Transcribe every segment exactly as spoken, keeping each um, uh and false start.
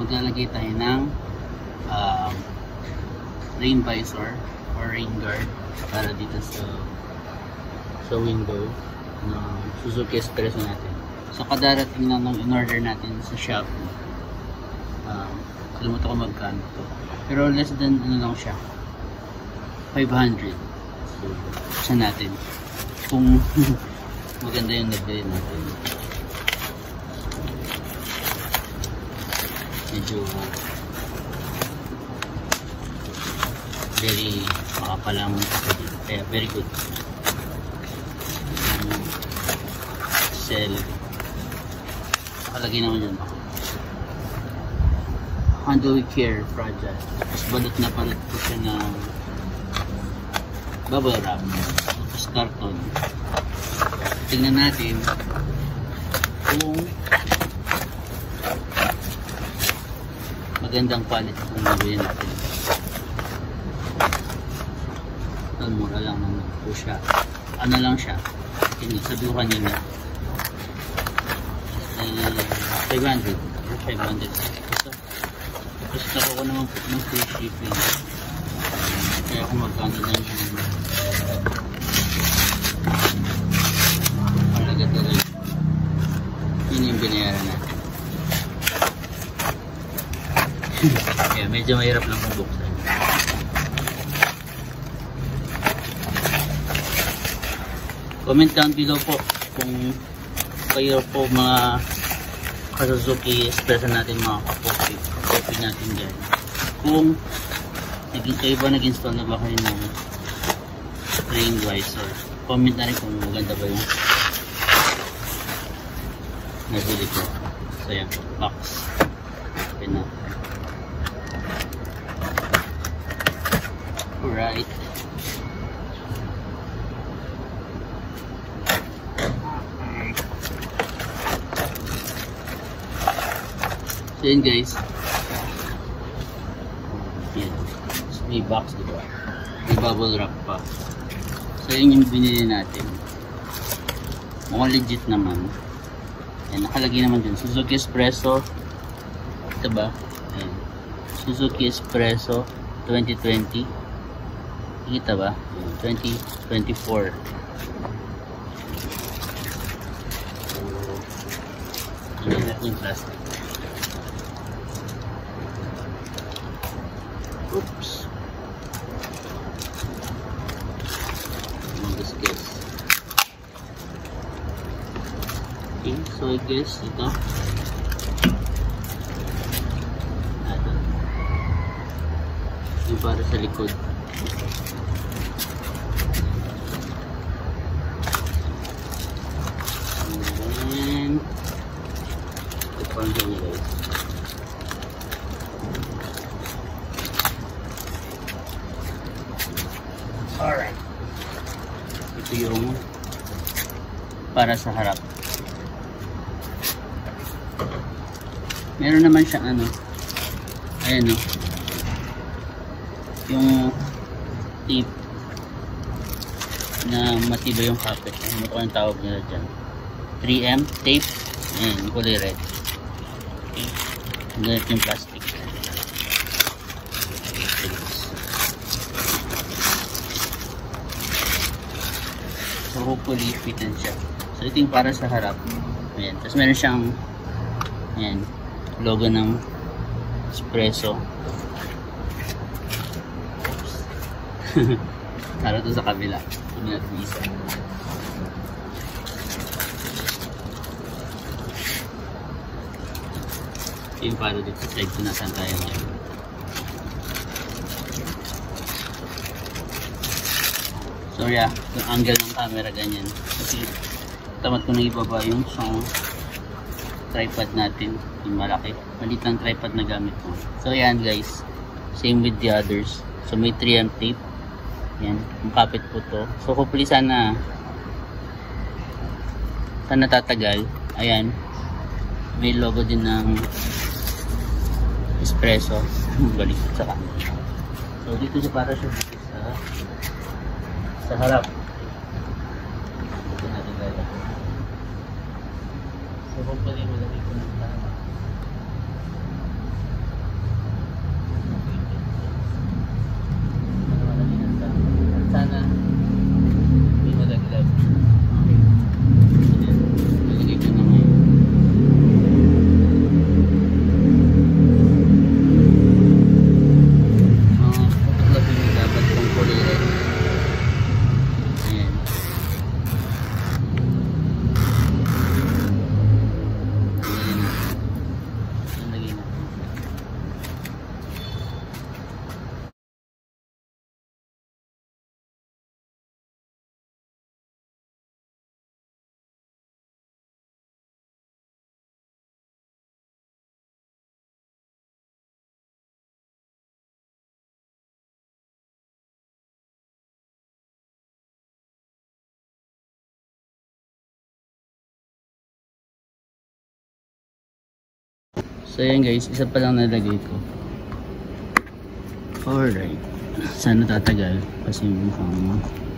maglalagay tayo ng um, rain visor or rain guard para dito sa sa window ng Suzuki Espresso natin. So kadarating lang nung in-order natin sa Shopee. Um, kalimutan ko magkano to. Pero less than ano lang siya, five hundred. So isa natin kung maganda yung nabili natin. Medyo very makapalang kaya very good. Um, sell nakalagay naman yun handle with care project. Tapos balot na palit ko siya ng bubble wrap tapos karton. Tingnan natin kung magandang quality kung gawin natin. Ang mura lang naman po siya. Ano lang siya, sabi ko kanina five hundred five hundred. Tapos nakuha ko naman po ng free shipping. Kaya kung magkano na yun talaga talaga yun yung binayaran natin. Kaya medyo mahirap lang kung buksan. Comment down below po kung kayo po mga ka-Suzuki Espresso natin, mga ka-coffee coffee natin dyan, kung naging kayo ba nag-install na ba kayo ng rain visor. Comment na rin kung maganda ba yung nabili ko. So yan po, box open na. Alright, so yun guys, yan, so, may box diba, may bubble wrap pa. So yun yung binili natin, mukhang legit naman. Yan, nakalagay naman dun Suzuki Espresso, ito ba, yan, Suzuki Espresso twenty twenty, kita ba, twenty twenty-four. So ano natin yung plastic. Oops. This guess. Okay, so I guess ito. Ito. Yung para sa likod. And then ito pang dyan guys. Alright. Ito yung para sa harap. Meron naman siyang ano. Ayan o. Yung tape na matibay yung kapit. Ano ko ang tawag nila dyan? three M tape. Ayan, kulay red. Okay. Ganit yung plastic. So hopefully fitan siya. So ito yung para sa harap. Ayan. Tapos meron siyang ayan, logo ng Espresso. Para ito sa kabila. Ito natin isa. Ito yung para dito sa side kung nasan tayo ngayon. So yeah, yung angle ng camera ganyan. Kasi tamad ko na ibaba yung isang tripod natin, yung malaki. Malit lang tripod na gamit ko. So yan guys, same with the others. So may three M tape. Yan, makapit po to. So hopefully sana sana tatagal. Ayan, may logo din ng Espresso. Balik sa camera. So dito siya para siya sa sa harap. Ito natin gaya. So hopefully malagay ko ng tama. So yan guys, isa pa lang nalagay ko. Alright. Sana tatagal kasi mukhang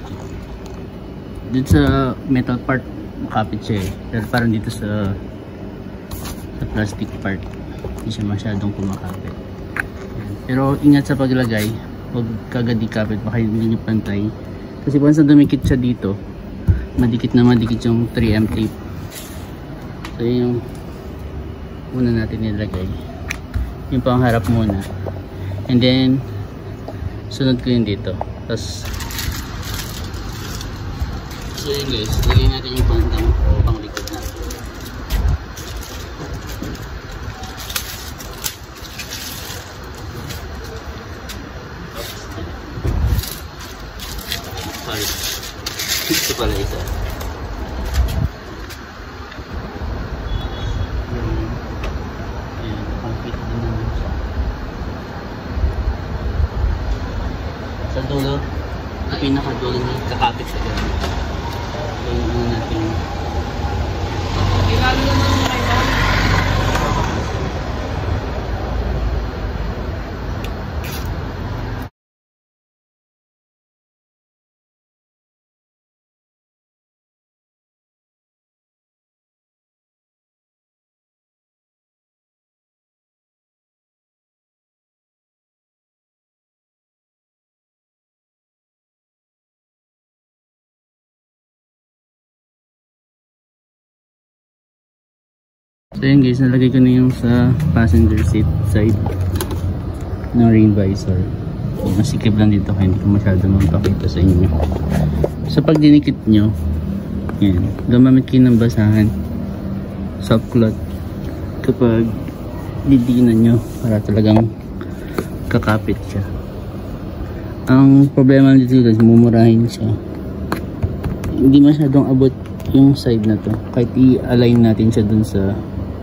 dito sa metal part makapit siya eh. Pero parang dito sa sa plastic part hindi siya masyadong kumakapit. Pero ingat sa paglagay, huwag kagad ikapit, baka hindi nyo pantay. Kasi once na dumikit siya dito, madikit na madikit yung three M tape. So yun yung una natin nilagay. Yung pang harap muna. And then sunod ko yun dito. Tapos so yun guys, lagay natin yung pantang o pang likod natin. Sorry. Ito pala isa. Ayan, pang-fit din naman siya. Sa dulo, sa pinakadulo niya, kakapit sa gano'n. So yung ano natin. Ilalo naman yung kayo. So yun guys, nalagay ko na yung sa passenger seat side ng rain visor. So, masikip lang dito kaya hindi ko masyado magpakita sa inyo. So pag dinikit nyo, yan, gamamit kayo ng basahan, soft cloth kapag didinan nyo para talagang kakapit siya. Ang problema dito guys, mumurahin siya. Hindi masyadong abot yung side na to kahit i-align natin siya dun sa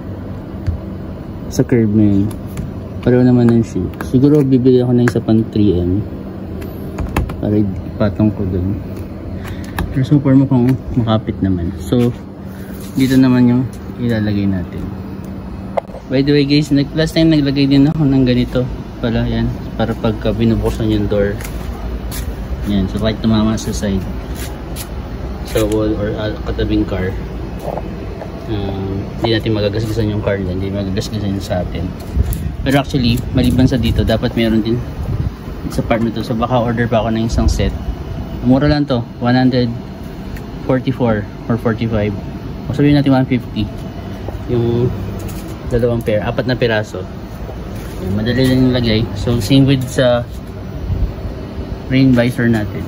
sa curve na yun. Pareho naman ng shoe. Siguro bibili ako ng isa pang three M para ipatong ko dun. Pero so far mo kung makapit naman. So dito naman yung ilalagay natin. By the way guys, last time naglagay din ako ng ganito pala yan, para pagka binubuksan yung door yan, so kahit tumama sa side sa wall or uh, katabing car, hindi um, natin magagasgasan yung car dyan, hindi magagasgasan yung sa atin. Pero actually, maliban sa dito, dapat meron din sa part na to. So baka order pa ako ng isang set. Mura lang to, one forty-four or forty-five. O sabihin natin one fifty. Yung dalawang pair, apat na piraso. Yan, madali lang yung lagay. So same with sa rain visor natin.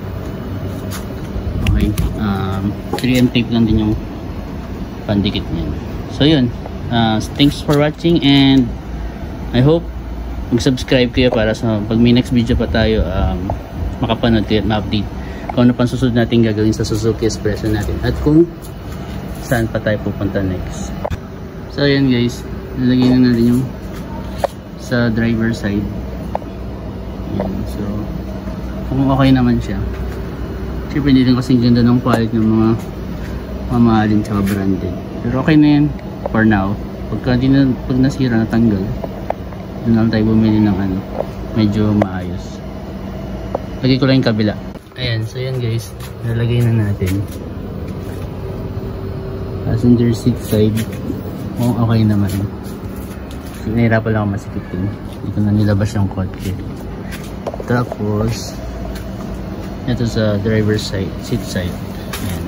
Okay, um, three M tape lang din yung pandikit niya. So yun, uh, thanks for watching and I hope mag-subscribe kayo para sa pag may next video pa tayo, um, makapanood kayo at ma-update kung ano pang susunod natin gagawin sa Suzuki Expresso natin at kung saan pa tayo pupunta next. So yun guys, nalagay na natin yung sa driver side. Yan, so kung okay naman siya. Siyempre hindi rin kasing ganda ng quality ng mga mamahalin tsaka branded. Pero okay na yan for now. Pagka di na, pag nasira, natanggal, doon lang tayo bumili ng ano, medyo maayos. Lagay ko lang yung kabila. Ayan, so yan guys, nalagay na natin. Passenger seat side, oh, okay naman. So, nahirapan lang ako masikitin. Hindi ko na nilabas yung kotse. Tapos ito sa driver's side, seat side. Ayan.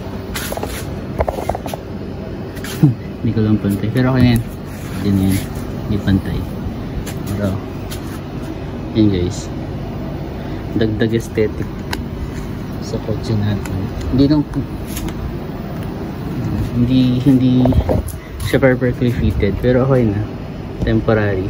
Hindi ko lang pantay. Pero okay na yan. Hindi na yan. Hindi pantay. Pero yun guys. Dagdag aesthetic sa kotse natin. Hindi lang hindi hindi siya perfectly fitted. Pero okay na. Temporary.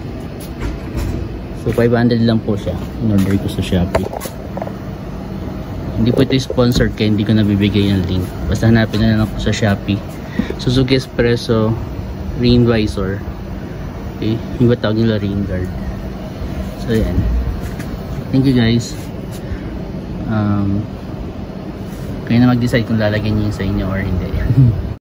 So five hundred lang po siya. In-order ko sa Shopee. Hindi po ito sponsored kaya hindi ko nabibigay yung link. Basta hanapin na lang po sa Shopee. Suzuki Expresso rain visor. Okay, yung ba tawag nila, rain guard. So yan. Thank you guys. Um, kayo na mag-decide kung lalagyan niyo sa inyo or hindi.